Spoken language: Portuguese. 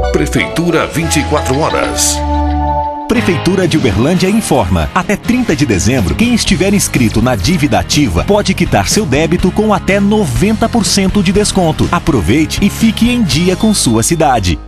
Prefeitura 24 horas. Prefeitura de Uberlândia informa: até 30 de dezembro, quem estiver inscrito na dívida ativa pode quitar seu débito com até 90% de desconto. Aproveite e fique em dia com sua cidade.